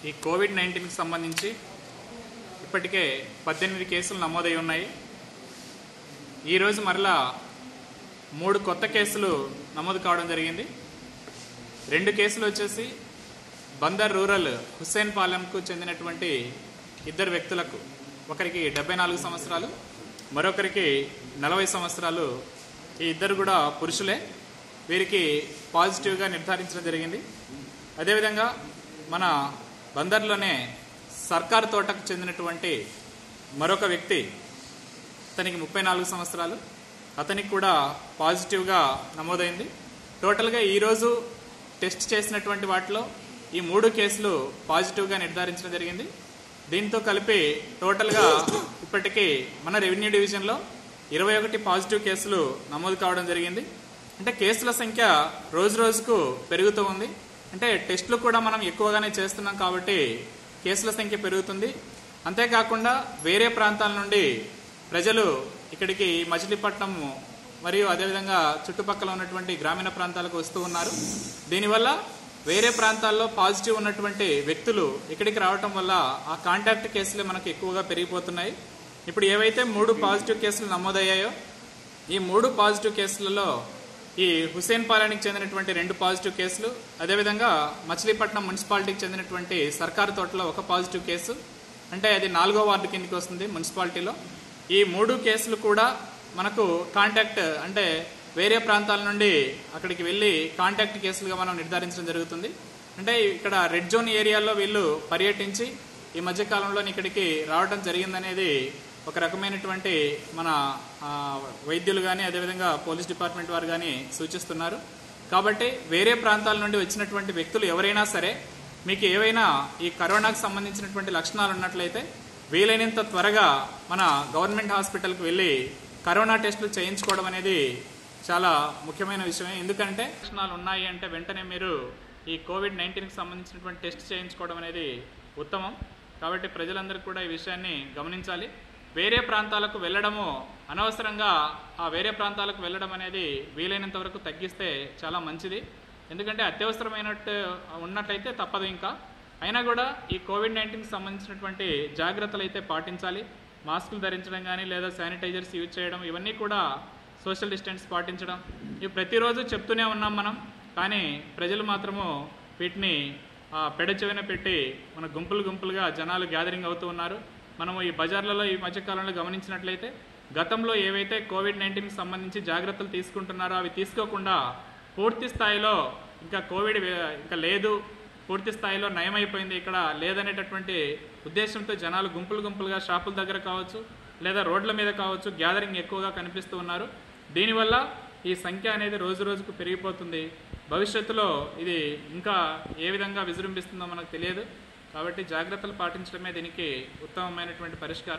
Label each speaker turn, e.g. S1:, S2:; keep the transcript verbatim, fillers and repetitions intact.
S1: ఈ కోవిడ్ నైన్టీన్కి సంబంధించి ఇప్పటికే పద్దెనిమిది కేసులు నమోదై ఉన్నాయి. ఈరోజు మరలా మూడు కొత్త కేసులు నమోదు కావడం జరిగింది. రెండు కేసులు వచ్చేసి బందర్ రూరల్ హుస్సేన్ పాలెంకు చెందినటువంటి ఇద్దరు వ్యక్తులకు, ఒకరికి డెబ్బై నాలుగు సంవత్సరాలు, మరొకరికి నలభై సంవత్సరాలు. ఈ ఇద్దరు కూడా పురుషులే. వీరికి పాజిటివ్గా నిర్ధారించడం జరిగింది. అదేవిధంగా మన బందర్లోనే సర్కారు తోటకు చెందినటువంటి మరొక వ్యక్తి, అతనికి ముప్పై నాలుగు సంవత్సరాలు, అతనికి కూడా పాజిటివ్గా నమోదైంది. టోటల్గా ఈరోజు టెస్ట్ చేసినటువంటి వాటిలో ఈ మూడు కేసులు పాజిటివ్గా నిర్ధారించడం జరిగింది. దీంతో కలిపి టోటల్గా ఇప్పటికీ మన రెవెన్యూ డివిజన్లో ఇరవై ఒకటి పాజిటివ్ కేసులు నమోదు కావడం జరిగింది. అంటే కేసుల సంఖ్య రోజు రోజుకు పెరుగుతూ ఉంది. అంటే టెస్టులు కూడా మనం ఎక్కువగానే చేస్తున్నాం కాబట్టి కేసుల సంఖ్య పెరుగుతుంది. అంతేకాకుండా వేరే ప్రాంతాల నుండి ప్రజలు ఇక్కడికి మచిలీపట్నం మరియు అదేవిధంగా చుట్టుపక్కల ఉన్నటువంటి గ్రామీణ ప్రాంతాలకు వస్తూ ఉన్నారు. దీనివల్ల వేరే ప్రాంతాల్లో పాజిటివ్ ఉన్నటువంటి వ్యక్తులు ఇక్కడికి రావటం వల్ల ఆ కాంటాక్ట్ కేసులే మనకు ఎక్కువగా పెరిగిపోతున్నాయి. ఇప్పుడు ఏవైతే మూడు పాజిటివ్ కేసులు నమోదయ్యాయో ఈ మూడు పాజిటివ్ కేసులలో ఈ హుస్సేన్ పాలెంకి చెందినటువంటి రెండు పాజిటివ్ కేసులు, అదేవిధంగా మచిలీపట్నం మున్సిపాలిటీకి చెందినటువంటి సర్కారు తోటలో ఒక పాజిటివ్ కేసు, అంటే అది నాలుగో వార్డు కిందకి వస్తుంది మున్సిపాలిటీలో. ఈ మూడు కేసులు కూడా మనకు కాంటాక్ట్, అంటే వేరే ప్రాంతాల నుండి అక్కడికి వెళ్ళి కాంటాక్ట్ కేసులుగా మనం నిర్ధారించడం జరుగుతుంది. అంటే ఇక్కడ రెడ్ జోన్ ఏరియాలో వీళ్ళు పర్యటించి ఈ మధ్యకాలంలో ఇక్కడికి రావడం జరిగిందనేది ఒక రకమైనటువంటి మన వైద్యులు కానీ అదేవిధంగా పోలీస్ డిపార్ట్మెంట్ వారు కానీ సూచిస్తున్నారు. కాబట్టి వేరే ప్రాంతాల నుండి వచ్చినటువంటి వ్యక్తులు ఎవరైనా సరే మీకు ఏవైనా ఈ కరోనాకు సంబంధించినటువంటి లక్షణాలు ఉన్నట్లయితే వీలైనంత త్వరగా మన గవర్నమెంట్ హాస్పిటల్కి వెళ్ళి కరోనా టెస్టులు చేయించుకోవడం అనేది చాలా ముఖ్యమైన విషయమే. ఎందుకంటే లక్షణాలు ఉన్నాయి అంటే వెంటనే మీరు ఈ కోవిడ్ నైన్టీన్కి సంబంధించినటువంటి టెస్ట్ చేయించుకోవడం అనేది ఉత్తమం. కాబట్టి ప్రజలందరూ కూడా ఈ విషయాన్ని గమనించాలి. వేరే ప్రాంతాలకు వెళ్ళడము అనవసరంగా ఆ వేరే ప్రాంతాలకు వెళ్ళడం అనేది వీలైనంత వరకు తగ్గిస్తే చాలా మంచిది. ఎందుకంటే అత్యవసరమైనట్టు ఉన్నట్లయితే తప్పదు. ఇంకా అయినా కూడా ఈ కోవిడ్ నైన్టీన్కి సంబంధించినటువంటి జాగ్రత్తలు అయితే పాటించాలి. మాస్కులు ధరించడం కానీ లేదా శానిటైజర్స్ యూజ్ చేయడం, ఇవన్నీ కూడా సోషల్ డిస్టెన్స్ పాటించడం, ఇవి ప్రతిరోజు చెప్తూనే ఉన్నాం మనం. కానీ ప్రజలు మాత్రము వీటిని పెడచెవిన పెట్టి మన గుంపులు గుంపులుగా జనాలు గ్యాదరింగ్ అవుతూ ఉన్నారు. మనము ఈ బజార్లలో ఈ మధ్యకాలంలో గమనించినట్లయితే గతంలో ఏవైతే కోవిడ్ నైన్టీన్కి సంబంధించి జాగ్రత్తలు తీసుకుంటున్నారో అవి తీసుకోకుండా పూర్తి స్థాయిలో ఇంకా కోవిడ్ ఇంకా లేదు, పూర్తి స్థాయిలో నయమైపోయింది ఇక్కడ లేదనేటటువంటి ఉద్దేశంతో జనాలు గుంపులు గుంపులుగా షాపుల దగ్గర కావచ్చు లేదా రోడ్ల మీద కావచ్చు గ్యాదరింగ్ ఎక్కువగా కనిపిస్తూ ఉన్నారు. దీనివల్ల ఈ సంఖ్య అనేది రోజు రోజుకు పెరిగిపోతుంది. భవిష్యత్తులో ఇది ఇంకా ఏ విధంగా విజృంభిస్తుందో మనకు తెలియదు. కాబట్టి జాగ్రత్తలు పాటించడమే దీనికి ఉత్తమమైనటువంటి పరిష్కారం.